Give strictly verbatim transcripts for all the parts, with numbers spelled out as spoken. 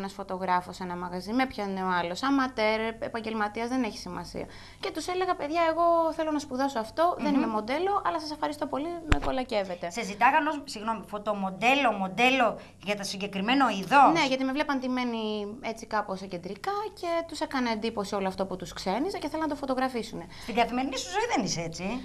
ένας φωτογράφος σε ένα μαγαζί, με πιάνε ο άλλος. Αματέρ, επαγγελματίας, δεν έχει σημασία. Και τους έλεγα, παιδιά, εγώ θέλω να σπουδάσω αυτό, mm-hmm. δεν είμαι μοντέλο, αλλά σας ευχαριστώ πολύ, με κολακεύετε. Σε ζητάγαν ως, συγγνώμη, φωτομοντέλο, μοντέλο για το συγκεκριμένο είδος. Ναι, γιατί με βλέπαν ντυμένη έτσι κάπως κεντρικά και τους έκανε εντύπωση όλο αυτό που τους ξένιζε και θέλαν να το φωτογραφίσουν. Στην καθημερινή σου ζωή δεν είσαι έτσι.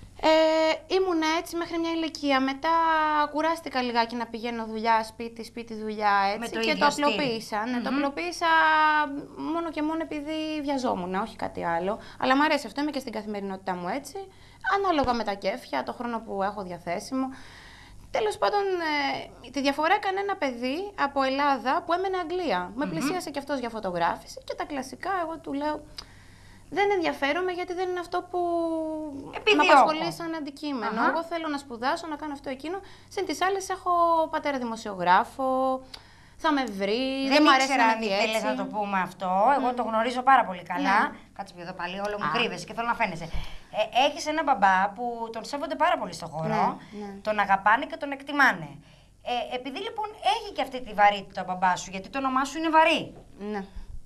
Ε, ήμουν έτσι μέχρι μια ηλικία. Μετά κουράστηκα λιγάκι να πηγαίνω δουλειά, σπίτι, σπίτι, δουλειά έτσι. Το και το απλοποίησα. Ναι, mm-hmm. το απλοποίησα μόνο και μόνο επειδή βιαζόμουν, όχι κάτι άλλο. Αλλά μου αρέσει αυτό, είμαι και στην καθημερινότητά μου έτσι. Ανάλογα με τα κέφια, το χρόνο που έχω διαθέσιμο. Τέλος πάντων, ε, τη διαφορά έκανε ένα παιδί από Ελλάδα που έμενε Αγγλία. Mm-hmm. Με πλησίασε και αυτός για φωτογράφηση και τα κλασικά εγώ του λέω. Δεν ενδιαφέρομαι γιατί δεν είναι αυτό που με απασχολεί σαν αντικείμενο. Uh-huh. Εγώ θέλω να σπουδάσω, να κάνω αυτό εκείνο. Συν τις άλλες έχω πατέρα δημοσιογράφο, θα με βρει, δεν, δεν μου αρέσει να αν θέλεις να το πούμε αυτό. Εγώ mm. το γνωρίζω πάρα πολύ καλά. Mm. Κάτσε εδώ πάλι, όλο μου κρύβεσαι και θέλω να φαίνεσαι. Ε, έχεις ένα μπαμπά που τον σέβονται πάρα πολύ στον χώρο, mm. τον αγαπάνε και τον εκτιμάνε. Ε, επειδή λοιπόν έχει και αυτή τη βαρύτητα ο μπαμπάς σου, γιατί το όνομά σου είναι βαρύ. Ναι.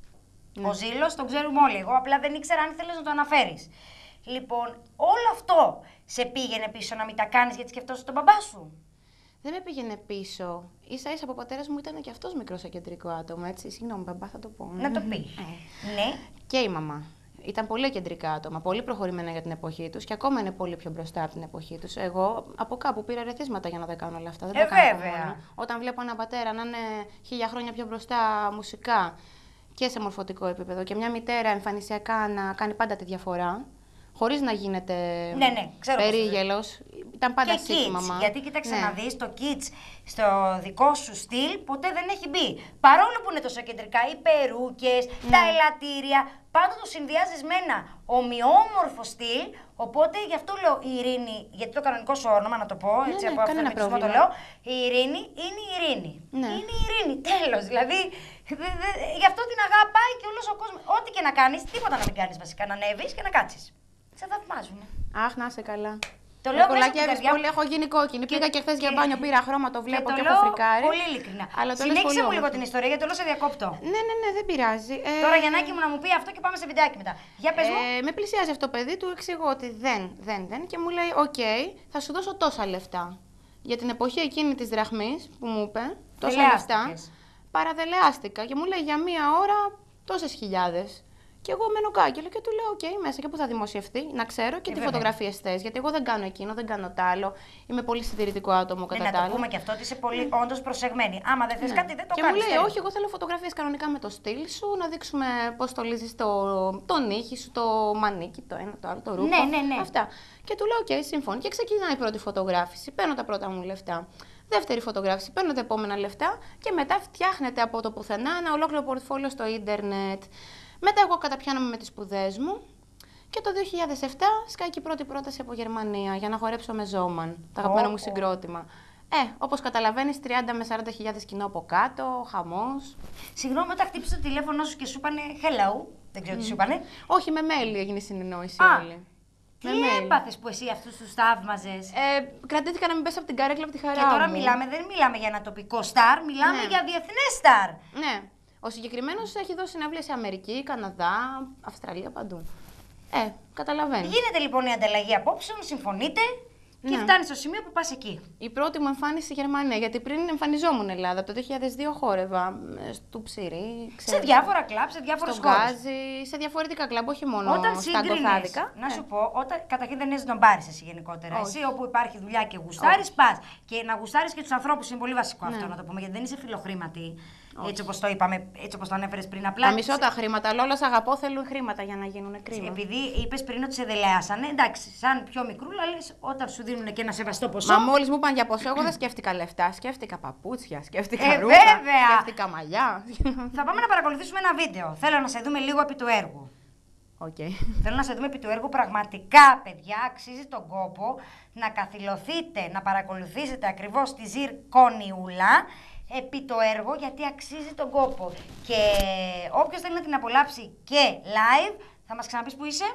Ο Ζήλος τον ξέρουμε όλοι. Εγώ απλά δεν ήξερα αν ήθελες να το αναφέρεις. Λοιπόν, όλο αυτό σε πήγαινε πίσω να μην τα κάνεις γιατί σκεφτόσαι τον μπαμπά σου. Δεν με πήγαινε πίσω. Ίσα ίσα από ο πατέρας μου ήταν και αυτός μικρός κεντρικό άτομο, έτσι. Συγγνώμη, μπαμπά, θα το πω. Να το πεις. Ε. Ναι. Και η μαμά. Ήταν πολύ κεντρικά άτομα, πολύ προχωρημένα για την εποχή τους και ακόμα είναι πολύ πιο μπροστά από την εποχή τους. Εγώ από κάπου πήρα ρεθίσματα για να τα κάνω όλα αυτά. Δεν ε, τα κάνω βέβαια. μόνο. Όταν βλέπω έναν πατέρα να είναι χίλια χρόνια πιο μπροστά μουσικά και σε μορφωτικό επίπεδο και μια μητέρα εμφανισιακά να κάνει πάντα τη διαφορά, χωρίς να γίνεται ναι, ναι, περίγελος. Ήταν πάντα και μαμά. Γιατί κοίταξε ναι. να δεις, το kids στο δικό σου στυλ ποτέ δεν έχει μπει. Παρόλο που είναι τόσο κεντρικά, οι περούκες, ναι. τα ελαττήρια, πάντα το συνδυάζεις με ένα ομοιόμορφο στυλ. Οπότε γι' αυτό λέω η Ειρήνη, γιατί το κανονικό σου όνομα, να το πω, ναι, έτσι ναι, από αυτό το λέω. Η Ειρήνη είναι η Ειρήνη. Ναι. Είναι η Ειρήνη, τέλος. Δηλαδή, δε, δε, γι' αυτό την αγαπάει και όλος ο κόσμος. Ό,τι και να κάνεις, τίποτα να μην κάνεις βασικά, να ανέβεις και να κάτσεις. Σε θαυμάζουν. Αχ, να είσαι καλά. Το λέω κολακεύεις πολύ, έχω γίνει κόκκινη. Και... Πήγα και χθες για μπάνιο, πήρα χρώμα, το βλέπω και, και έχω φρικάρει. Πολύ ειλικρινά. Συνέχισε μου λίγο την ιστορία, γιατί το σε διακόπτω. Ναι, ναι, ναι, δεν πειράζει. Ε... Τώρα Γιαννάκη μου να μου πει αυτό και πάμε σε βιντεάκι μετά. Για πες μου. Ε, με πλησιάζει αυτό το παιδί, του εξηγώ ότι δεν, δεν, δεν και μου λέει: Οκ, okay, θα σου δώσω τόσα λεφτά. Για την εποχή εκείνη της δραχμής που μου είπε, τόσα λεφτά. Παραδελεάστηκα και μου λέει για μία ώρα τόσες χιλιάδες. Και εγώ μένω κάγκελο και του λέω: Οκ, okay, μέσα και πού θα δημοσιευτεί, να ξέρω και ε, τι φωτογραφίες θες. Γιατί εγώ δεν κάνω εκείνο, δεν κάνω τ' άλλο. Είμαι πολύ συντηρητικό άτομο κατά τα άλλα. Να το πούμε και αυτό ότι είσαι πολύ mm. όντως προσεγμένη. Άμα δεν θες ναι. κάτι, δεν το και κάνεις. Και μου λέει: θέλει. Όχι, εγώ θέλω φωτογραφίες κανονικά με το στυλ σου, να δείξουμε πώς στολίζεις το, το νύχι σου, το μανίκι, το ένα, το άλλο, το ρούχο. Ναι, ναι, ναι. Αυτά. Και του λέω: Οκ, okay, συμφωνώ. Και ξεκινάει η πρώτη φωτογράφηση. Παίρνω τα πρώτα μου λεφτά. Δεύτερη φωτογράφηση, παίρνω τα επόμενα λεφτά και μετά φτιάχνεται από το πουθενά ένα ολόκληρο πορτφόλιο στο ίντερνετ. Μετά εγώ καταπιάνομαι με τις σπουδές μου και το δύο χιλιάδες επτά σκάει και η πρώτη πρόταση από Γερμανία για να χορέψω με Ζόμαν, το αγαπημένο oh, μου συγκρότημα. Ε, όπως καταλαβαίνεις, τριάντα με σαράντα χιλιάδες κοινό από κάτω, χαμός. Συγγνώμη, όταν χτύπησε το τηλέφωνο σου και σου είπανε hello, δεν ξέρω mm. τι σου είπανε. Όχι, με mail έγινε η συνεννόηση ah. όλη. Τι έπαθες που εσύ αυτούς τους θαύμαζες. Ε, κρατήθηκα να μην πέσω από την καρέκλα από τη χαρά και τώρα μου. μιλάμε, δεν μιλάμε για ένα τοπικό στάρ, μιλάμε ναι. για διεθνές στάρ. Ναι. Ο συγκεκριμένος έχει δώσει συναυλίες σε Αμερική, Καναδά, Αυστραλία, παντού. Ε, καταλαβαίνεις. Γίνεται λοιπόν η ανταλλαγή απόψεων, συμφωνείτε και ναι. φτάνει στο σημείο που πας εκεί. Η πρώτη μου εμφάνιση στη Γερμανία, γιατί πριν εμφανιζόμουν Ελλάδα, το δύο χιλιάδες δύο χόρευα στο Ψηρή. Σε διάφορα κλαμπ, σε διάφορες χώρες. Γκάζι, σε διαφορετικά κλαμπ, όχι μόνο όταν στα γκοθάδικα. Να σου πω, όταν καταρχήν δεν είσαι τον πάρεις εσύ γενικότερα. Όχι. Εσύ όπου υπάρχει δουλειά και γουστάρεις, πας. Και να γουστάρεις και τους ανθρώπους είναι πολύ βασικό ναι. αυτό να το πούμε, γιατί δεν είσαι φιλοχρήματη. Όχι. Έτσι όπως το είπαμε, έτσι όπως το ανέφερες πριν απλά. Τα μισώ τα χρήματα, αλλά όλα σ' αγαπώ θέλουν χρήματα για να γίνουν κρίμα. Επειδή είπες πριν ότι σε δελεάσανε, εντάξει, σαν πιο μικρούλα λες όταν σου δίνουν και ένα σεβαστό ποσό. Μα μόλις μου είπαν για ποσό, εγώ δεν σκέφτηκα λεφτά, σκέφτηκα παπούτσια, σκέφτηκα ε, ρούχα, βέβαια. σκέφτηκα μαλλιά. Θα πάμε να παρακολουθήσουμε ένα βίντεο. Θέλω να σε δούμε λίγο επί του έργου. Okay. Θέλω να σε δούμε επί του έργου. Πραγματικά, παιδιά, αξίζει τον κόπο να καθυλωθείτε, να παρακολουθήσετε ακριβώς τη Ζυρκόνιουλα επί το έργο, γιατί αξίζει τον κόπο. Και όποιος θέλει να την απολαύσει και live, θα μας ξαναπείς που είσαι.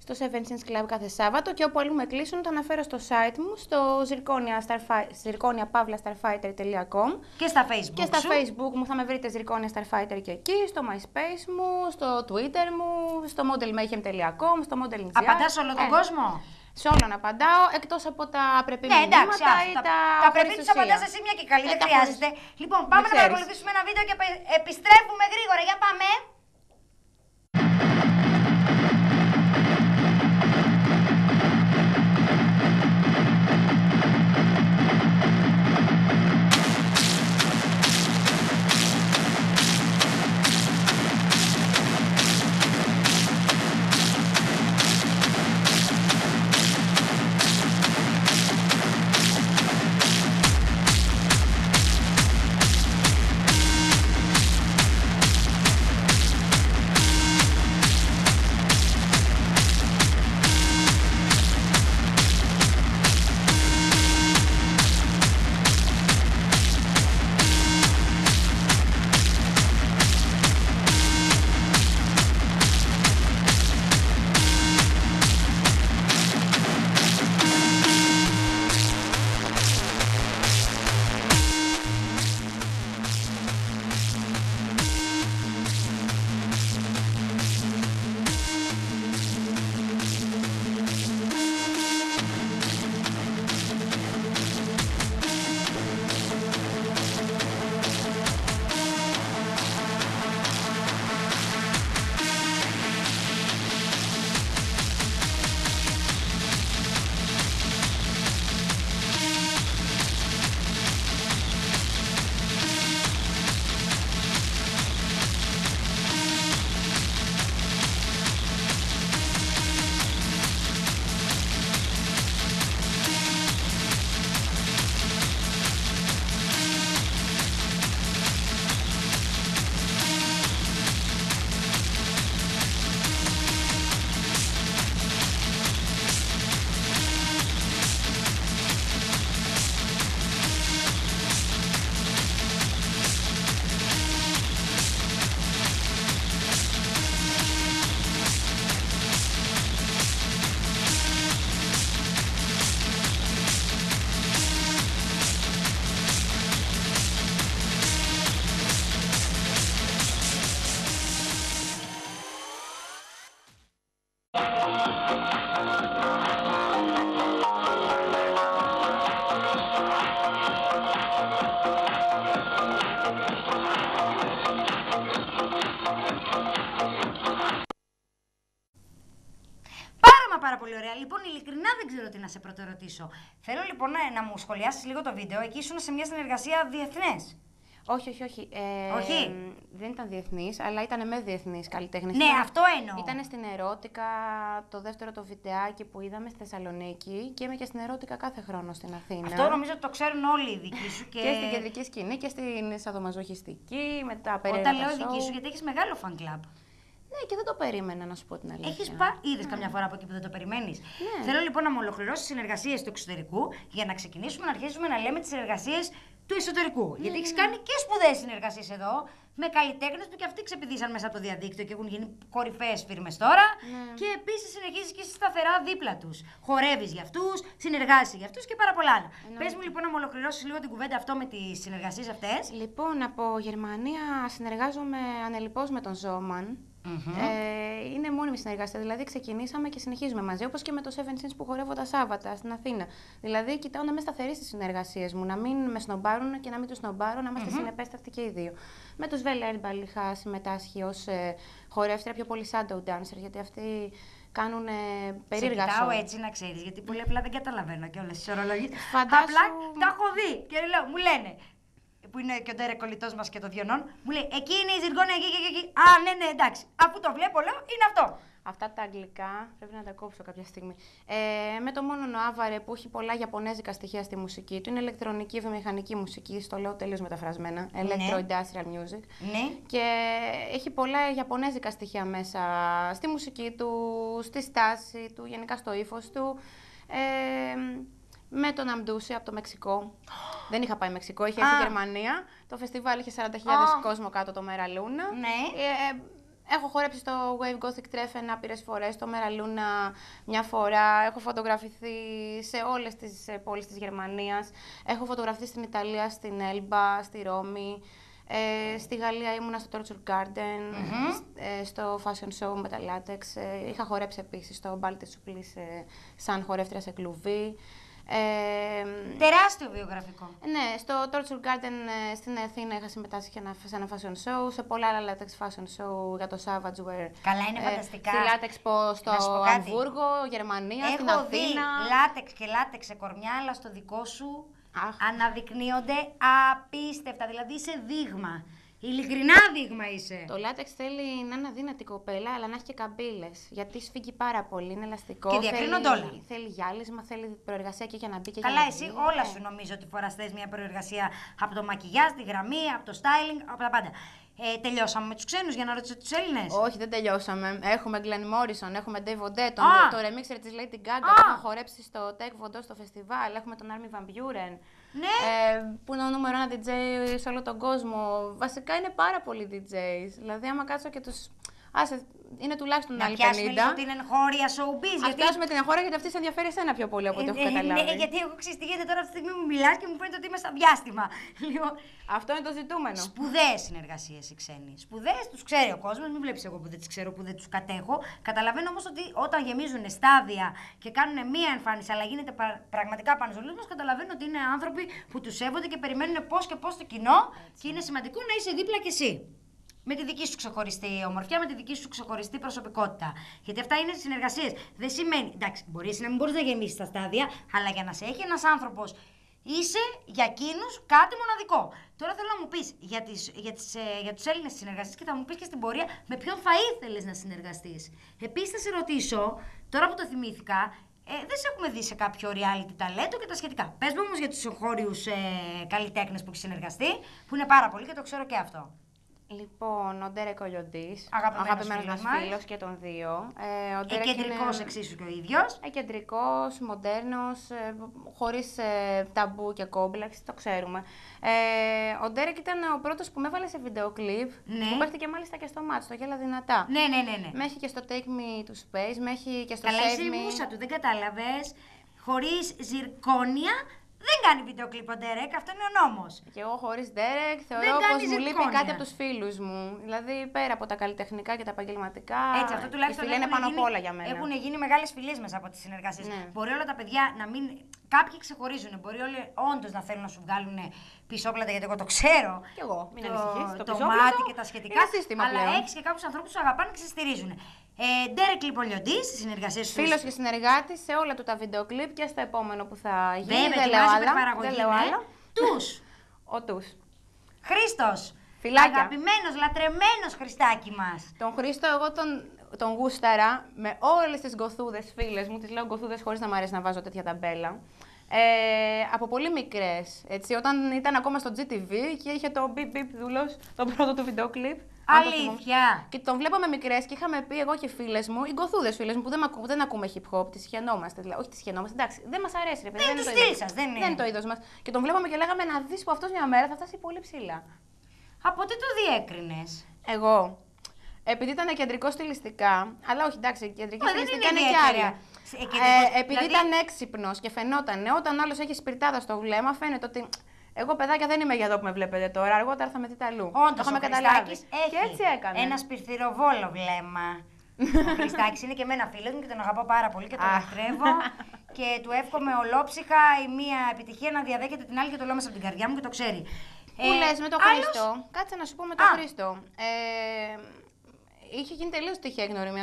στο Seven Sins Club κάθε Σάββατο και όπου αλλού με κλείσουν το αναφέρω στο site μου, στο zirconia pavla starfighter τελεία com και στα Facebook και στα σου. Facebook μου θα με βρείτε Zirconia Starfighter και εκεί, στο MySpace μου, στο Twitter μου, στο model mayhem τελεία com, στο modeling. Απαντάς σε όλο τον ε, κόσμο. Σε όλον απαντάω, εκτός από τα πρέπει ναι, μηνύματα εντάξει, ή τα, τα, τα πρέπει τους απαντάς εσύ μια και καλή, ε, δεν τα χρειάζεται. χωρίς... Λοιπόν, πάμε να παρακολουθήσουμε ένα βίντεο και επιστρέφουμε γρήγορα. Για πάμε. Πάρα πολύ ωραία. Λοιπόν, ειλικρινά δεν ξέρω τι να σε πρωτορωτήσω. Θέλω λοιπόν να, να μου σχολιάσεις λίγο το βίντεο. Εκεί ήσουν σε μια συνεργασία διεθνές. Όχι, όχι, όχι. Ε, όχι. Δεν ήταν διεθνής, αλλά ήταν με διεθνείς καλλιτέχνες. Ναι, ήταν, αυτό εννοώ. Ήταν στην Ερώτικα το δεύτερο το βιντεάκι που είδαμε στη Θεσσαλονίκη και είμαι και στην Ερώτικα κάθε χρόνο στην Αθήνα. Αυτό νομίζω ότι το ξέρουν όλοι οι δικοί σου. Και, και στην κεντρική σκηνή και στην σαδομαζοχιστική, με τα περίεργα. Όταν λέω οι δικοί σου, γιατί έχεις μεγάλο fan club. Ναι, και δεν το περίμενα, να σου πω την αλήθεια. Έχεις πά... Είδες καμιά φορά από εκεί που δεν το περιμένεις. Ναι. Θέλω λοιπόν να μου ολοκληρώσεις συνεργασίες του εξωτερικού για να ξεκινήσουμε να αρχίσουμε να λέμε τις συνεργασίες του εσωτερικού. Mm. Γιατί έχεις κάνει και σπουδαίες συνεργασίες εδώ με καλλιτέχνες που και αυτοί ξεπηδήσαν μέσα από το διαδίκτυο και έχουν γίνει κορυφαίες φίρμες τώρα. Mm. Και επίσης συνεχίζεις και είσαι σταθερά δίπλα τους. Χορεύεις για αυτούς, συνεργάζεσαι για αυτούς και πάρα πολλά άλλα. Mm. Πες μου λοιπόν να μου ολοκληρώσεις λίγο την κουβέντα αυτό με τις συνεργασίες αυτές. Λοιπόν, από Γερμανία συνεργάζομαι ανελιπώς με τον Ζόμαν. Mm-hmm. Ε, είναι μόνιμη συνεργασία, δηλαδή ξεκινήσαμε και συνεχίζουμε μαζί, όπως και με το Seven Sins που χορεύω τα Σάββατα στην Αθήνα. Δηλαδή, κοιτάω να είμαι σταθερή στις συνεργασίες μου, να μην με σνομπάρουν και να μην τους σνομπάρω, να είμαστε mm-hmm. συνεπέσταυτοι και οι δύο. Με τους Βέλα Έρμπαλ είχα συμμετάσχει ως ε, χορεύτρια, πιο πολύ shadow dancer, γιατί αυτοί κάνουν ε, περίεργα σοου. Σε κοιτάω έτσι να ξέρεις, γιατί πολύ απλά δεν καταλαβαίνω και όλες τις ορολογίες. Φαντάσου... Απλά τα έχω δει και λέω, μου λένε. Που είναι και ο Ντέρε κολλητός μας και το Διονόν, μου λέει εκεί είναι η Ζιργόνα, εκεί και εκεί. Α, ναι, ναι, εντάξει. Αφού το βλέπω, λέω, είναι αυτό. Αυτά τα αγγλικά πρέπει να τα κόψω κάποια στιγμή. Ε, με το μόνο Νοάβαρε που έχει πολλά ιαπωνέζικα στοιχεία στη μουσική του, είναι ηλεκτρονική βιομηχανική μουσική, στο λέω τελείως μεταφρασμένα. Ναι. Electro-industrial music. Ναι. Και έχει πολλά ιαπωνέζικα στοιχεία μέσα στη μουσική του, στη στάση του, γενικά στο ύφος του. Ε, με τον Αμντούση από το Μεξικό. Δεν είχα πάει Μεξικό, είχε έρθει Γερμανία. Το φεστιβάλ είχε σαράντα χιλιάδες ah. κόσμο κάτω το Μέρα Λούνα. Ναι. Ε, έχω χορέψει στο Wave Gothic Treffen άπειρες φορές, στο Μεραλούνα μια φορά. Έχω φωτογραφηθεί σε όλες τις πόλεις της Γερμανίας. Έχω φωτογραφηθεί στην Ιταλία, στην Έλμπα, στη Ρώμη. Ε, στη Γαλλία ήμουνα στο Torture Garden, mm-hmm. ε, στο Fashion Show με τα Latex. Ε, είχα χορέψει επίσης στο Bal des Supplices ε, σαν χορεύτρια σε κλουβί. Ε, Τεράστιο βιογραφικό. Ναι, στο Torture Garden ε, στην Αθήνα είχα συμμετάσχει σε ένα fashion show, σε πολλά άλλα Latex fashion show για το Savage Wear. Καλά, είναι ε, φανταστικά. Στη Latex Expo στο Αμβούργο, Γερμανία, Έχω στην Αθήνα. Έχω δει Latex και Latex σε κορμιά, αλλά στο δικό σου Αχ. αναδεικνύονται απίστευτα. Δηλαδή είσαι δείγμα. Ειλικρινά δείγμα είσαι. Το λάτεξ θέλει να είναι αδύνατη κοπέλα, αλλά να έχει και καμπύλες. Γιατί σφίγγει πάρα πολύ, είναι ελαστικό. Και διακρίνονται όλα. Θέλει γυάλισμα, θέλει προεργασία και για να μπει και Καλά, για να εσύ βγει. όλα Ε. σου νομίζω ότι φοράς θες μια προεργασία από το μακιγιάζ, τη γραμμή, από το styling, από τα πάντα. Ε, τελειώσαμε με τους ξένους για να ρωτήσω τους Έλληνες. Όχι, δεν τελειώσαμε. Έχουμε Glenn Morrison, έχουμε Dave Vaudet, τον, το remixer της Lady Gaga που έχουμε χορέψει στο Tech Vaudet στο φεστιβάλ. Έχουμε τον Armin Van Buuren. Ναι. Ε, που είναι ο νούμερο ένα ντι τζέι σε όλο τον κόσμο. Βασικά είναι πάρα πολλοί ντι τζέις. Δηλαδή, άμα κάτσω και τους. Άσε, είναι τουλάχιστον άλλοι πενήντα. Να πιάσουμε λίγο την εγχώρια showbiz. Ας πιάσουμε την εγχώρια γιατί αυτή σε ενδιαφέρει εσένα πιο πολύ από ό,τι έχω καταλάβει. Ναι, γιατί εγώ ξέρεις τι γίνεται τώρα αυτή τη στιγμή μου μιλάς και μου φαίνεται ότι είμαι στα διάστημα. Αυτό είναι το ζητούμενο. Σπουδαίες συνεργασίες οι ξένοι. Σπουδαίες τους ξέρει ο κόσμος. Μην βλέπεις εγώ που δεν τις ξέρω, που δεν τους κατέχω. Καταλαβαίνω όμως ότι όταν γεμίζουν στάδια και κάνουν μία εμφάνιση, αλλά γίνεται πραγματικά πάνω στους μας, καταλαβαίνω ότι είναι άνθρωποι που τους σέβονται και περιμένουν πώς και πώς το κοινό. Έτσι. Και είναι σημαντικό να είσαι δίπλα κι εσύ. Με τη δική σου ξεχωριστή ομορφιά, με τη δική σου ξεχωριστή προσωπικότητα. Γιατί αυτά είναι συνεργασίες. Δεν σημαίνει. Εντάξει, μπορεί να μην μπορεί να γεμίσει τα στάδια, αλλά για να σε έχει ένας άνθρωπος, είσαι για εκείνους κάτι μοναδικό. Τώρα θέλω να μου πεις για, τις, για, τις, για τους Έλληνες συνεργασίες και θα μου πεις και στην πορεία με ποιον θα ήθελες να συνεργαστείς. Επίσης θα σε ρωτήσω, τώρα που το θυμήθηκα, ε, δεν σε έχουμε δει σε κάποιο reality ταλέντο και τα σχετικά. Πες μου όμως για τους εγχώριους ε, καλλιτέχνες που έχεις συνεργαστεί, που είναι πάρα πολύ και το ξέρω και αυτό. Λοιπόν, ο Ντέρεκ ο Λιοντής, αγαπημένος μας φίλος και των δύο. Ε, ο εκεντρικός είναι... εξίσου και ο ίδιος. Εκεντρικός, μοντέρνος, ε, χωρίς ε, ταμπού και κόμπλεξ, το ξέρουμε. Ε, ο Ντέρεκ ήταν ο πρώτος που με έβαλε σε βίντεο κλιπ, ναι. που παίχτηκε μάλιστα και στο μάτς, στο Γέλα Δυνατά. Ναι, ναι, ναι, ναι. Με έχει και στο Take Me to Space, με έχει και στο Καλά, Save εσύ η Me. μούσα του, δεν κατάλαβες, χωρίς ζυρκόνια. Δεν κάνει βίντεο κλιπ ο Ντέρεκ, αυτό είναι ο νόμος. Και εγώ χωρίς Ντέρεκ θεωρώ πως μου λείπει κάτι από τους φίλους μου. Δηλαδή πέρα από τα καλλιτεχνικά και τα επαγγελματικά. Έτσι, αυτό τουλάχιστον οι φίλοι είναι πάνω απ' όλα για μένα. Έχουν γίνει μεγάλες φιλίες μέσα από τις συνεργασίες. Ναι. Μπορεί όλα τα παιδιά να μην. Κάποιοι ξεχωρίζουν. Μπορεί όλοι όντως να θέλουν να σου βγάλουν πισόπλατα, γιατί εγώ το ξέρω. Κι εγώ, μην το, ανησυχείς. Το, το μάτι και τα σχετικά. Αλλά έχεις και κάποιους ανθρώπους που αγαπάνε και σε στηρίζουν. Ε, Ντέρεκ λοιπόν Λιοντής, στις συνεργασίες σου. Φίλος και συνεργάτης σε όλα του τα βίντεο κλιπ και στο επόμενο που θα γίνει. Βέβαια, δεν λέω άλλα. Δεν λέω άλλα. Τους. Ο Τους. Χρήστος. Φιλάκια. Αγαπημένος, λατρεμένος Χριστάκι μας. Τον Χρήστο εγώ τον, τον γούσταρα με όλες τις γκοθούδες φίλες μου. Τις λέω γκοθούδες χωρίς να μου αρέσει να βάζω τέτοια ταμπέλα. Ε, από πολύ μικρές, έτσι, όταν ήταν ακόμα στο τζι τι βι και είχε το μπιπ μπιπ δούλος, το πρώτο του βίντεο κλιπ. Αλήθεια! Και τον βλέπαμε μικρές και είχαμε πει εγώ και φίλες μου, οι γκοθούδες φίλες μου που δεν, ακού, δεν ακούμε hip hop, τις χαινόμαστε, δηλαδή, όχι τις χαινόμαστε, εντάξει, δεν μας αρέσει ρε παιδί. Δεν, δεν είναι το στυλ σας, δεν είναι. Δεν είναι το είδος μας. Και τον βλέπαμε και λέγαμε να δεις που αυτός μια μέρα θα φτάσει πολύ ψηλά. Από τι το διέκρινες? Εγώ. Επειδή ήταν κεντρικό στιλιστικά, αλλά όχι εντάξει, κεντρική Ω, στιλιστικά είναι είναι και άλλα. Ε, επειδή δηλαδή... ήταν έξυπνος και φαινόταν, όταν άλλος έχει σπιρτάδα στο βλέμμα, φαίνεται ότι εγώ παιδάκια δεν είμαι για εδώ που με βλέπετε τώρα, αργότερα θα με δείτε αλλού. Όντως, ο Χριστάκης έχει και έτσι έκανε. ένα σπιρθυροβόλο βλέμμα. Ο Χριστάκης είναι και εμένα φίλος μου και τον αγαπάω πάρα πολύ και τον λατρεύω. Και του εύχομαι ολόψυχα η μία επιτυχία να διαδέχεται την άλλη και το λέω μέσα από την καρδιά μου και το ξέρει. Που ε, λες με τον άλλος... Χρήστο, κάτσε να σου πω με τον Χρήστο. Ε, είχε γίνει τελείως τυχαία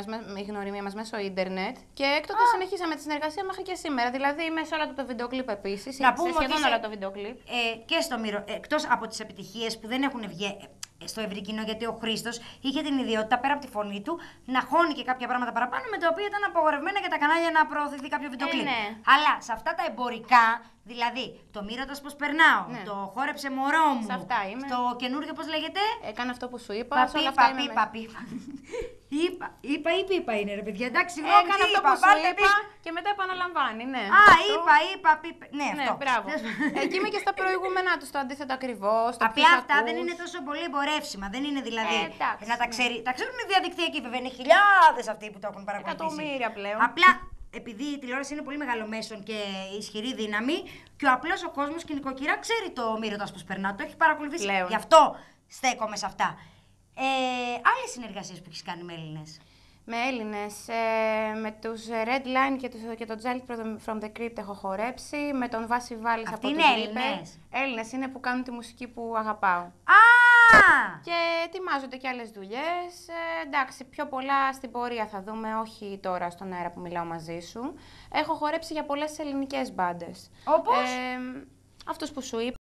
η γνωριμία μας μέσω ίντερνετ και έκτοτε ah. συνεχίσαμε τη συνεργασία μέχρι και σήμερα. Δηλαδή μέσα όλα το βίντεο κλιπ επίσης. Να πούμε σχεδόν ότι όλα το βίντεο κλιπ. Ε, και στο Μύρο, εκτός από τις επιτυχίες που δεν έχουν βγει στο ευρύ κοινό, γιατί ο Χρήστος είχε την ιδιότητα πέρα από τη φωνή του να χώνει και κάποια πράγματα παραπάνω με τα οποία ήταν απαγορευμένα για τα κανάλια να προωθηθεί κάποιο βίντεο κλιπ. Ε, ναι. Αλλά σε αυτά τα εμπορικά, δηλαδή το μοίρατος πως περνάω, ναι. το χόρεψε μωρό μου, σε αυτά είμαι. το καινούργιο πως λέγεται. Έκανα αυτό που σου είπα. Παπί, όλα αυτά παπί, παπί, παπί. Είπα, είπα, είπα, είπα είναι ρε παιδιά. Εντάξει, συγγνώμη, Έκανε αυτό είπα, που σου βάλτε είπα πίσω. και μετά επαναλαμβάνει, ναι. Α, Αυτό. είπα, είπα, είπα. Ναι, Ναι, αυτό. μπράβο. Εκεί είμαι και στα προηγούμενά του, το αντίθετο ακριβώς. Απλά αυτά δεν είναι τόσο πολύ εμπορεύσιμα. Δεν είναι δηλαδή. Ε, εντάξει, να τα ναι. ξέρει. Τα ξέρουν οι διαδικτυακοί βέβαια. Είναι χιλιάδες αυτοί που το έχουν παρακολουθήσει. Εκατομμύρια πλέον. Απλά επειδή η τηλεόραση είναι πολύ μεγάλο μέσον και ισχυρή δύναμη, και ο απλός ο κόσμος και η νοικοκυρά ξέρει το Μύρωτας πώς περνά. Το έχει παρακολουθήσει. Πλέον. Γι' αυτό στέκομαι σε αυτά. Ε, άλλες συνεργασίες που έχεις κάνει με Έλληνες. Με Έλληνες, ε, με τους Red Line και, τους, και το Child from the Crypt έχω χορέψει, με τον Βάση Βάλης από είναι τους Έλληνες? Reaper. Έλληνες είναι που κάνουν τη μουσική που αγαπάω. Α! Και ετοιμάζονται και άλλες δουλειές. Ε, εντάξει, πιο πολλά στην πορεία θα δούμε, όχι τώρα στον αέρα που μιλάω μαζί σου. Έχω χορέψει για πολλές ελληνικές μπάντες. Όπως? Ε, αυτούς που σου είπα.